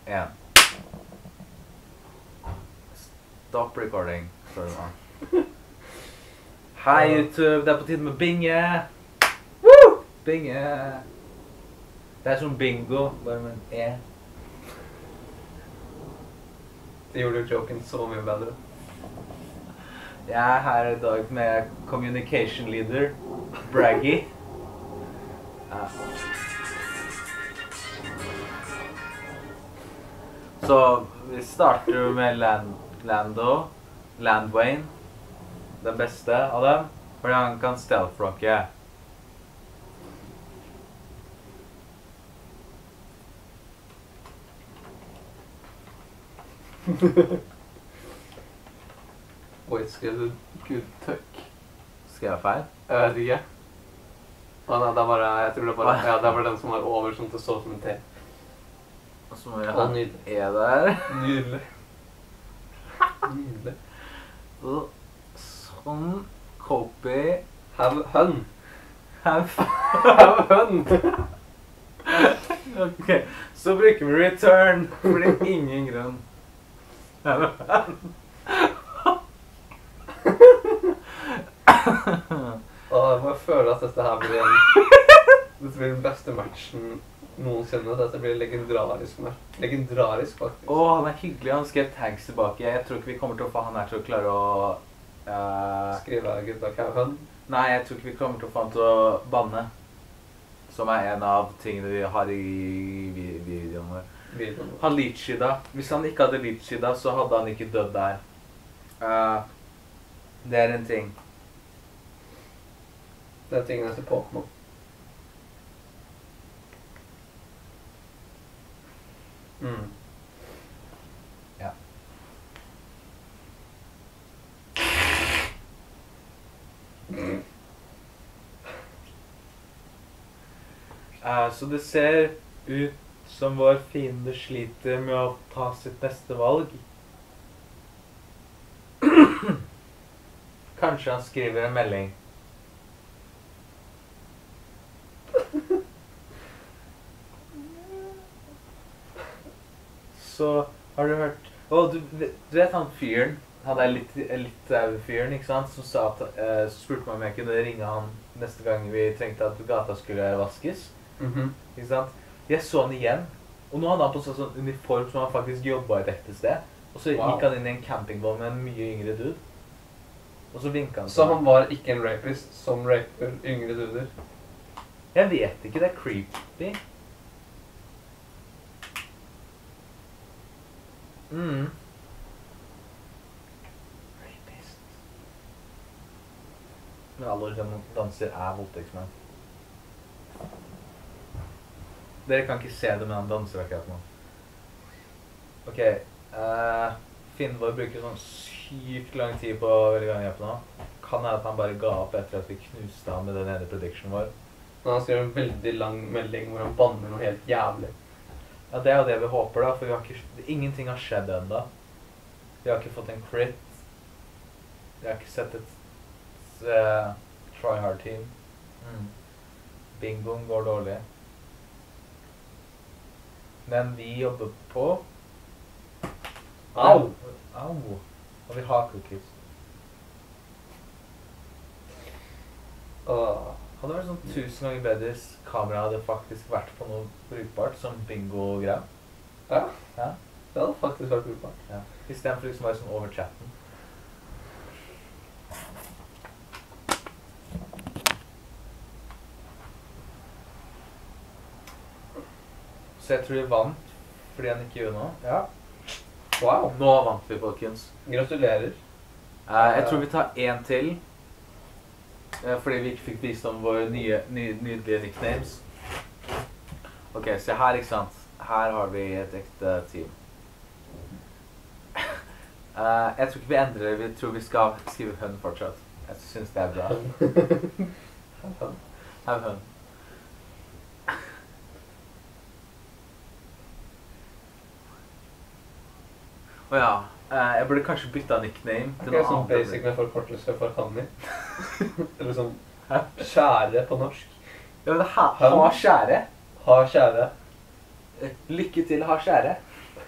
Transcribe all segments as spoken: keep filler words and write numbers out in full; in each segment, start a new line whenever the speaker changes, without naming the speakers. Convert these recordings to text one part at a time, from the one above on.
En. Stop recording, står det nå. Hei YouTube, det er på tide med binge. Woo! Binge. Det er som bingo, bare med en E.
Det gjorde joken så mye bedre.
Jeg er her i dag med communication leader, Braggy. Ja. Så vi starter med Land, Lando, Landwayne, den beste av dem, fordi han kan stealth-rocke.
Oi, skrev du good tuck?
Skrev jeg feil?
Jeg vet ikke. Å nei, det er bare, jeg tror det er bare, ja, det er bare den som er over sånn til så som en T.
Og så må vi
Å,
ha
nydelig.
E der.
Nydelig. Nydelig.
Og sånn, copy,
Have hun.
have.
Have hun.
Ok, så bruker vi return, for det er ingen grunn.
Og jeg må føle at dette her blir en, dette blir den beste matchen noensinne. Dette blir legendarisk match. Legendarisk, faktisk.
Åh, han er hyggelig, han skrev tags tilbake. Jeg tror ikke vi kommer til å få han her til å klare å... eh,
Skrive gutta have hun.
nei, jeg tror ikke vi kommer til å få han til å banne. Som er en av tingene vi har i vi- videoen vår.
Videoen.
Han Leechida. Hvis han ikke hadde Leechida, så hadde han ikke dødd der. Eh, det er en ting.
Det er tingene til Pokémon. Mm.
Ja. Eh, så det ser ut som vår fiende sliter med å ta sitt neste valg. Kanskje han skriver en melding. Så har du hørt... Å, du, du vet han fyren, han er litt, litt av fyren, ikke sant? Som sa at, eh, så spurte meg om jeg kunne ringe han neste gang vi trengte at gata skulle vaskes.
Mhm.
Ikke sant? Jeg så han igjen, og nå hadde han på sånn, sånn uniform som han faktisk jobbet i et ekte sted. Og så
Wow.
gikk han inn i en campingvogn med en mye yngre dude. Og så vinket han.
Så han var ikke en rapist som raper yngre duder.
Jeg vet ikke, det er creepy. Mm. Rapist. Men alle som danser er voldtektsmenn. Dere kan ikke se det, men han danser akkurat nå. Ok, eh, Finnborg bruker sånn sykt lang tid på veldig gang hjelp nå. Kan det at han bare ga opp etter at vi knuste han med den ene predictionen vår?
Men han skrev en veldig lang melding hvor han banner noe helt jævlig.
Ja, det er jo det vi håper da, for vi har ikke, ingenting har skjedd enda. Vi har ikke fått en crit. Vi har ikke sett et uh, try-hard-team. Mm. Bingoen går dårlig. Men vi jobber på.
Au!
Au! Og vi har cookies.
Åh.
Hadde vært sånn tusen ganger bedre hvis kameraet hadde faktisk vært på noe brukbart, som bingo-greia.
Ja,
Ja,
det hadde faktisk vært brukbart.
ja. I stedet for liksom å være sånn over chatten. Så jeg tror vi vant, fordi han ikke gjorde noe.
Ja. Wow.
Nå vant vi, folkens.
Gratulerer.
Eh, jeg tror vi tar en til. Eh, fordi vi ikke fikk vist om våre nye, ny, nydelige nicknames. Ok, se her, ikke sant? Her har vi et ekte team. Eh, jeg tror ikke vi endrer det, vi tror vi skal skrive hun fortsatt. Jeg synes det er bra. Have hun. Åja, eh, jeg burde kanskje bytte nickname til
Ok,
noe
sånn
annet.
basic med forkortelse for Hanni. Eller sånn
Hæ?
skjære på norsk.
Ja, men det ha,
Hun.
ha skjære.
Ha skjære.
Lykke til, ha skjære.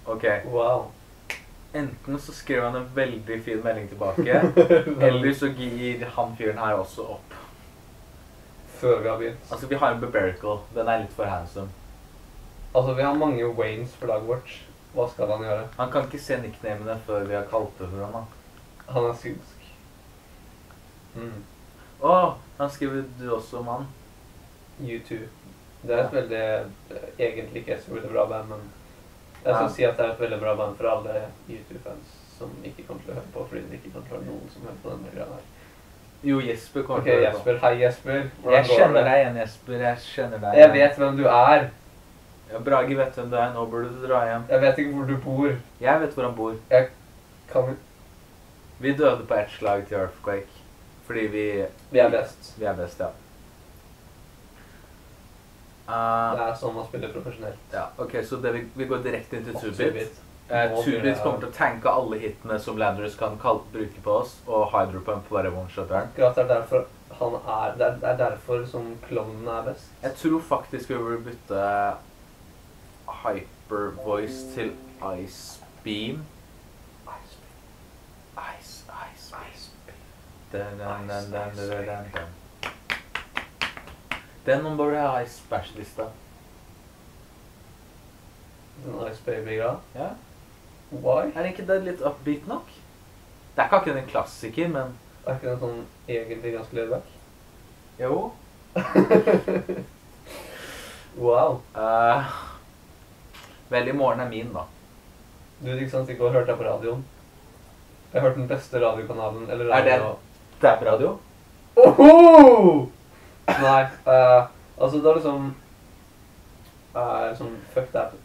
Ok,
Wow.
enten så skriver han en veldig fin melding tilbake, eller så gir han fyren her også opp.
Før vi har begynt.
Altså, vi har en Beberical. Den er litt for handsome.
Altså, vi har mange Waynes på laget vårt. Hva skal han gjøre?
Han kan ikke se nicknamene før vi har kalt det for han da.
Han er synsk. Mm.
Åh, han skriver du også om han.
U to. Det er et
Ja.
veldig, eh, egentlig ikke et så veldig bra band, men jeg skal
Ja.
si at det er et veldig bra band for alle U to-fans som ikke kommer til å høre på, fordi det ikke kommer til å være noen som hører på denne greia her.
Jo, Jesper kommer
Ok,
til å høre på.
Jesper. Hei, Jesper.
Jeg
Hvordan går
kjenner
det?
deg igjen, Jesper. Jeg kjenner deg
Jeg
igjen.
vet hvem du er.
Ja, Brage vet hvem du er. Nå burde du dra hjem.
Jeg vet ikke hvor du bor.
Jeg vet hvor han bor.
Kan vi...
Vi døde på ett slag til Earthquake. Fordi vi...
Vi er best.
Vi er best, ja. Uh,
Det er sånn man spiller profesjonelt.
ja, ok, så det vi, vi går direkte inn til
Og
Two-Bit.
Two-Bit.
Uh,
Nå blir
Two-Bit
det-
kommer til å tanke alle hitene som Landers kan kall, bruke på oss, og Hydropump bare one-shotteren.
Akkurat det er derfor han er... Det er, det er derfor som klovnen er best.
Jeg tror faktisk vi burde bytte Hyper Voice til Ice Beam. Ice, ice, ice beam. Dun, dun, dun, dun, dun, dun, dun. Den burde ha Ice Bash-lista.
En Ice Baby-greia.
Ja.
Why?
Er ikke det litt upbeat nok? Det er ikke akkurat en klassiker, men...
Er ikke den sånn egentlig ganske laidback?
Jo.
Wow.
Uh, vel, i morgen er min, da.
Du vet ikke sant, ikke har hørt deg på radioen. Jeg har hørt den beste radiokanalen, eller
Er det
radio...
Dab-radio?
Oho! Nei, eh, altså det er liksom... Uh, sånn, fuck that.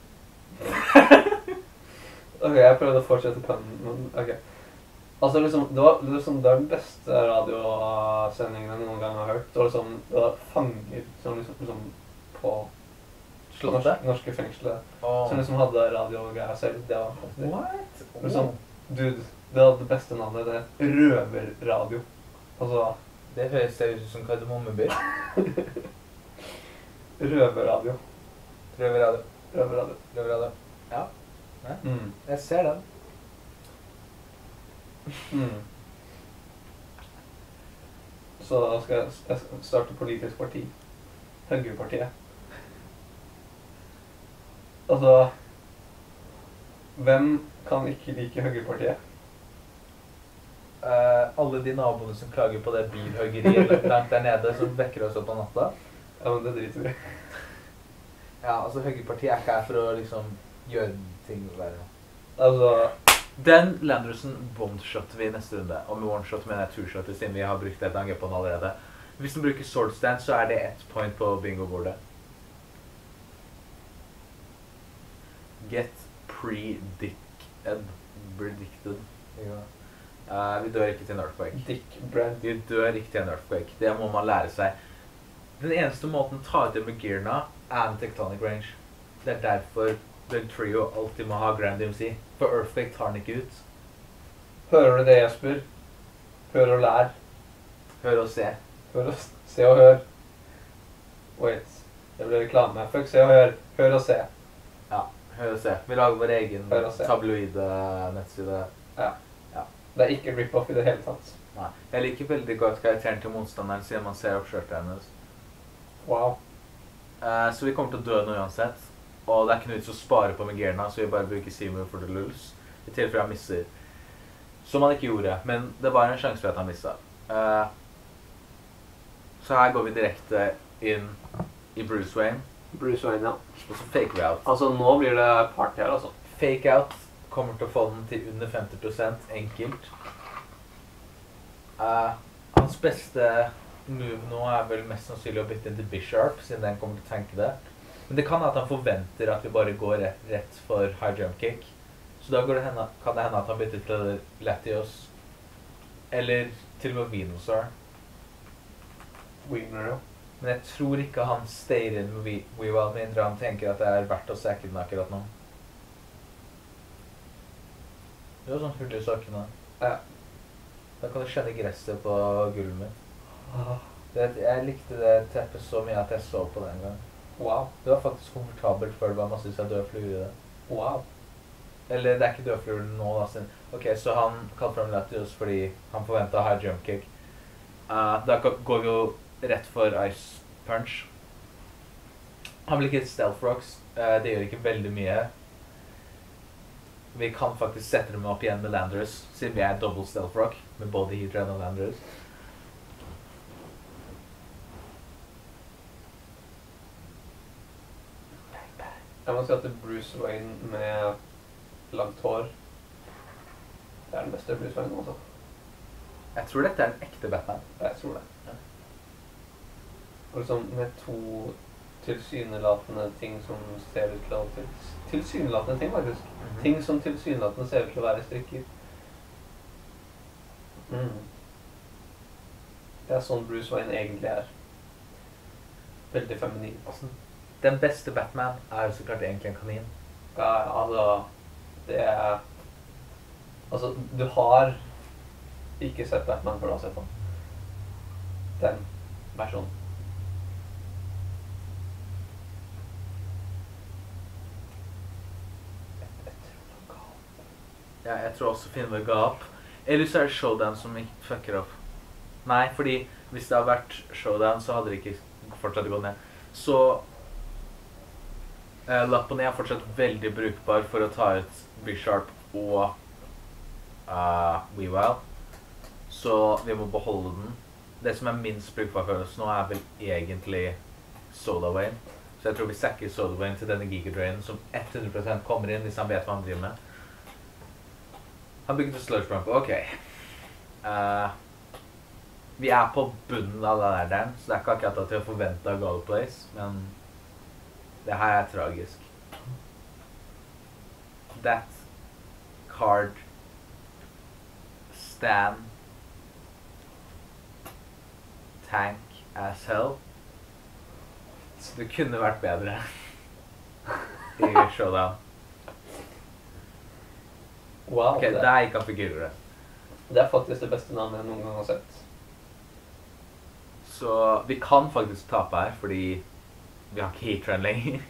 Ok, jeg prøvde å fortsette pennen, men ok. Altså liksom, det var, det var liksom, det var den beste radiosendingen jeg noen gang har hørt. Det var liksom, det var fanger som liksom, liksom på
Slottet?
norsk, norske fengsler.
Oh.
Som liksom hadde radiogreier selv. Det var faktisk.
What?
Liksom, dude, det hadde det beste navnet. Det het Røverradio. Altså,
Det høres seriøst ut som Kardemommebil.
Røverradio.
Røverradio.
Røverradio.
Røverradio. Ja,
Mm.
jeg ser den.
Mm. Så da skal jeg, jeg skal starte politisk parti. Høyrepartiet. Altså, hvem kan ikke like Høyrepartiet?
Uh, alle de naboene som klager på det bilhøggeriet langt der nede som vekker oss opp om natta.
Ja, men det driter vi i.
Ja, altså Høyrepartiet er ikke her for å liksom gjøre ting verre.
Altså,
Den Landerson one-shotter vi i neste runde. Og med one-shot mener jeg two-shotter siden vi har brukt et angrep på den allerede. Hvis den bruker sword stand, så er det ett point på bingo-bordet. Get predicted. Predicted. Uh, vi dør ikke til en earthquake.
Dick Brand.
Vi dør ikke til en earthquake. Det må man lære seg. Den eneste måten å ta ut en Magirna er en tectonic range. Det er derfor den trio alltid må ha Grand M C. For earthquake tar den ikke ut.
Hører du det, Jesper? Hør og lær.
Hør og se.
Hør og s- se og hør. Wait, det ble reklame. Fuck, se og hør. Hør og se.
Ja, hør og se. Vi lager vår egen
Hør og se.
tabloide nettside.
Ja.
Ja.
Det er ikke rip-off i det hele tatt.
Nei. Jeg liker veldig godt karakteren til motstanderen siden man ser opp skjørtet hennes.
Wow.
Eh, så vi kommer til å dø nå uansett. Og det er ikke noe vits å spare på Magirna, så vi bare bruker Seymour for the lulls. I tilfelle han misser. Som han ikke gjorde, men det var en sjanse for at han misset. Eh, så her går vi direkte inn i Bruce Wayne,
Bruce Wayne, ja.
og så faker vi out.
Altså, nå blir det party her, altså.
Fake out kommer til å få den til under femti prosent enkelt. Eh, hans beste move nå er vel mest sannsynlig å bytte inn til Bisharp, siden den kommer til å tenke det. Men det kan at han forventer at vi bare går rett, rett for high jump kick. Så da går det henne, kan det hende at han bytter til Latios. Eller til og med Venusaur.
Wiener, ja.
Men jeg tror ikke han stayer inn med We- Weavile, mindre han tenker at det er verdt å sacke den akkurat nå. Det var sånn hull i sokkene.
Ja.
Da kan du kjenne gresset på gulvet mitt.
Ah,
Det, jeg likte det teppet så mye at jeg så på det en gang.
wow.
Det var faktisk komfortabelt før det var massevis av døde fluer i det.
Wow.
Eller det er ikke død for nå, da. Sin. Ok, så han kalte frem Latios fordi han forventet å ha jump kick. Uh, da går vi jo rett for Ice Punch. Han vil ikke stealth rocks. Uh, det gjør ikke veldig mye. Vi kan faktisk sette dem opp igjen med Landers, siden vi er double stealth rock med både Heatran og Landers.
Jeg må si at Bruce Wayne med langt hår, det er den beste Bruce Wayne også.
Jeg tror dette er en ekte Batman.
Jeg tror det. Ja. Og liksom med to tilsynelatende ting som ser ut til å til, tilsynelatende ting faktisk. Mm-hmm. Ting som tilsynelatende ser ut til å være strikker. Mm. Det er sånn Bruce Wayne egentlig er. Veldig feminin.
Altså, den beste Batman er jo så klart egentlig en kanin.
Ja, altså, det er... Altså, du har ikke sett Batman før du har sett han. Den versjonen.
Ja, jeg tror også filmen ga opp. Eller så er det Showdown som ikke fucker opp. Nei, fordi hvis det hadde vært Showdown, så hadde det ikke fortsatt gått ned. Så eh, Lapponi er fortsatt veldig brukbar for å ta ut B-Sharp og uh, Weavile. Så vi må beholde den. Det som er minst brukbar for oss nå er vel egentlig Soda Wayne. Så jeg tror vi sacker Soda Wayne til denne Gigadrainen som hundre prosent kommer inn hvis han vet hva han driver med. Han bygget Sludge Bomb. Ok. Uh, vi er på bunnen av det der, der, så det er ikke akkurat at vi har forventet av Gold Place, men det her er tragisk. That card stand tank as hell. Så det kunne vært bedre i Showdown.
Wow,
ok,
det,
der gikk han figurer det.
Det er faktisk det beste navnet jeg noen gang har sett.
Så vi kan faktisk tape her, fordi vi har ikke Heatran lenger.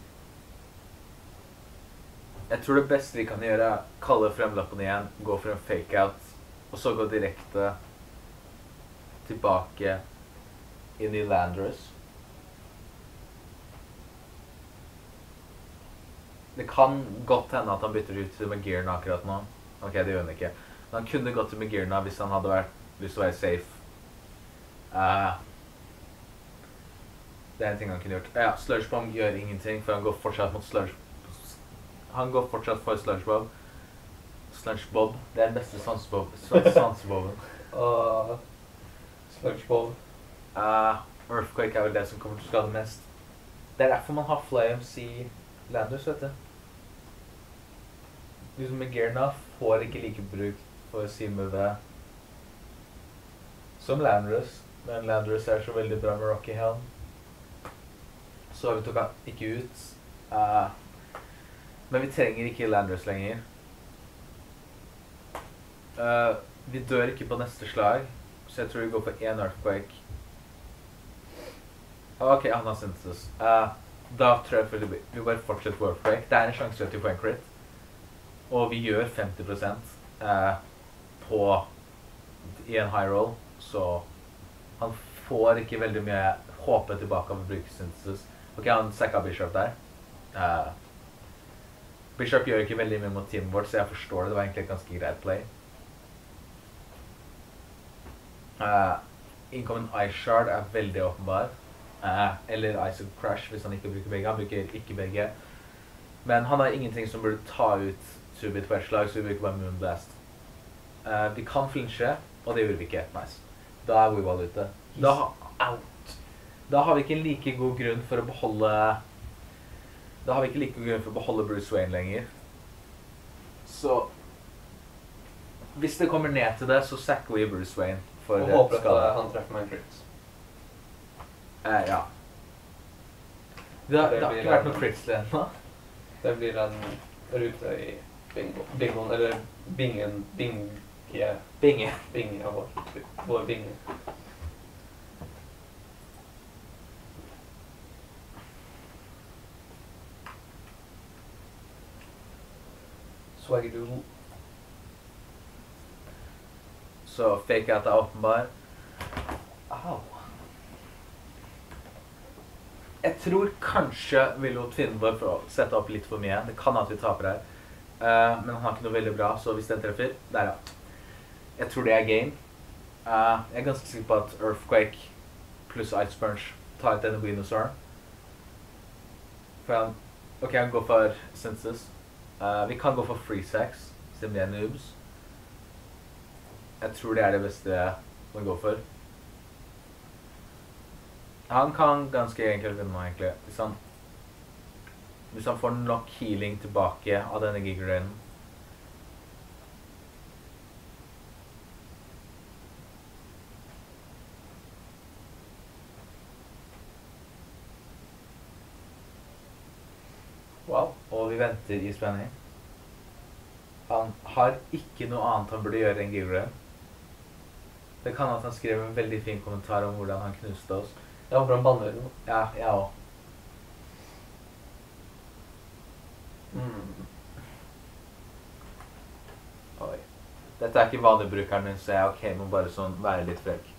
Jeg tror det beste vi kan gjøre er kalle frem lappen igjen, gå for en fake-out, og så gå direkte tilbake inn i Landorus. Det kan godt hende at han bytter ut til Magirna akkurat nå. Ok, det gjør han ikke. Men han kunne gått til Magirna hvis han hadde vært, lyst til å være safe. Uh, det er en ting han kunne gjort. Ja, Sludge Bomb gjør ingenting, for han går fortsatt mot Sludge... Han går fortsatt for Sludge Bob. Sludge Bob. Det er den beste sansebobben.
uh, Sludge Bob.
Uh, Earthquake er vel det som kommer til å skade mest. Det er derfor man har Flames i Landers, vet du. Liksom Magirna får ikke like bruk for Seamove som Landorus, men Landorus er så veldig bra med Rocky Helm. Så vi tok han ikke ut. Uh, men vi trenger ikke Landorus lenger. Uh, vi dør ikke på neste slag, så jeg tror vi går for en Earthquake. Ok, han har Synthesis. Uh, da tror jeg vi, vi bare fortsetter på Earthquake. Det er en sjanse til å få en crit. Og vi gjør femti prosent uh, på i en high roll, så han får ikke veldig mye håpe tilbake av å bruke Synthesis. Ok, han sekka Bishop der. Uh, Bishop gjør ikke veldig mye mot teamet vårt, så jeg forstår det. Det var egentlig et ganske greit play. Uh, Incoming Ice Shard er veldig åpenbar. Uh, eller Ice Crash hvis han ikke bruker begge. Han bruker ikke begge. Men han har ingenting som burde ta ut Subit på et slag, så vi bruker bare Moonblast. Uh, vi kan flinche, og det gjorde vi ikke. Nice. Da er Weavile ute. Da, out. Da har vi ikke en like god grunn for å beholde... Da har vi ikke like god grunn for å beholde Bruce Wayne lenger. Så... Hvis det kommer ned til det, så sacker vi Bruce Wayne. For
og håper at han treffer meg en crit.
Uh, ja. Det, det, det har ikke vært noen crits til ennå.
Det blir en rute i bingo. Bingoen, eller bingen, binge.
Binge.
Binge av vår, vår binge. Swaggerdoodle.
Så fake out er åpenbar. Au. Jeg tror kanskje vi lot Finnborg for å sette opp litt for mye. Det kan at vi taper her. Uh, men han har ikke noe veldig bra, så hvis den treffer, der ja. Jeg tror det er game. Uh, jeg er ganske sikker på at Earthquake pluss Ice Punch tar ut denne Venusaur. For han, ok, han går for Senses. Uh, vi kan gå for Freeze Axe, siden vi er noobs. Jeg tror det er det beste man går for. Han kan ganske enkelt vinne nå, egentlig. Hvis han, hvis han får nok healing tilbake av denne Giga-Drainen. Wow. Og vi venter i spenning. Han har ikke noe annet han burde gjøre enn Giga-Drain. Det kan at han skrev en veldig fin kommentar om hvordan han knuste oss.
Jeg håper han banner den.
Ja, jeg også.
Mm.
Oi. Dette er ikke vanebrukeren min, så jeg er ok, må bare sånn være litt frekk.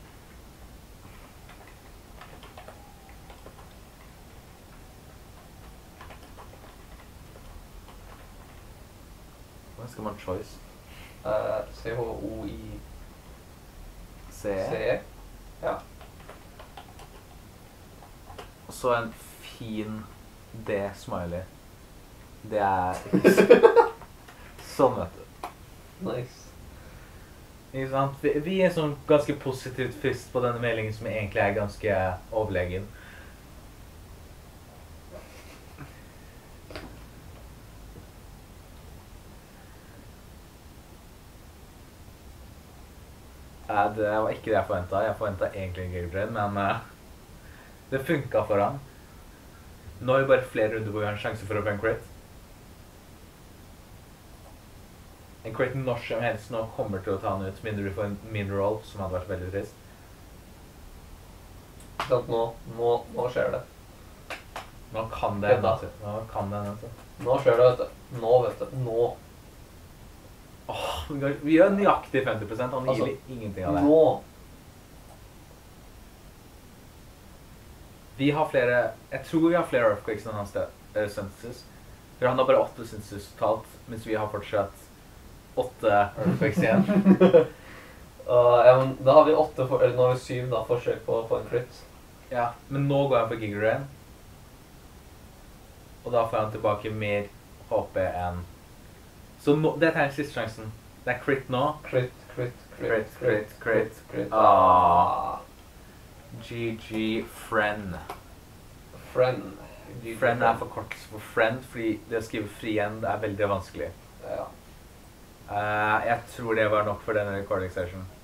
Hvordan skal man choice?
Uh, C H O I
C.
C. Ja.
Og så en fin D-smiley. Det er sånn, vet du.
Nice.
Ikke sant? Vi, vi er sånn ganske positivt frist på denne meldingen som egentlig er ganske overlegen. Uh, det var ikke det jeg forventet. Jeg forventet egentlig en Giga-Drain, men uh, det funket for han. Nå er det bare flere runder hvor vi har en sjanse for å få en crit. En crit når som helst nå kommer til å ta han ut, mindre du får en min-roll, som hadde vært veldig trist.
Så at nå, nå, nå skjer det.
Nå kan det enda. Nå kan det enda.
Nå skjer det, vet du. Nå, vet du. Nå.
Åh, vi gjør- vi gjør nøyaktig femti prosent. Han
Altså,
gir ingenting av det.
Nå.
Vi har flere, jeg tror vi har flere Earthquakes enn hans uh, Senses. For han har bare åtte Senses totalt, mens vi har fortsatt åtte Earthquakes igjen.
Uh, ja, men da har vi åtte, for, eller nå har vi syv da, forsøk på å få en crit.
Ja, men nå går han på Giga-Drain. Og da får han tilbake mer H P enn... Så nå, dette er den siste sjansen. Det er crit nå.
Crit, crit, crit,
Crit, crit, crit.
crit.
Ah. G G friend.
Friend.
Friend er for kort for friend, fordi det å skrive friend er veldig vanskelig.
Ja.
Uh, jeg tror det var nok for denne recording session.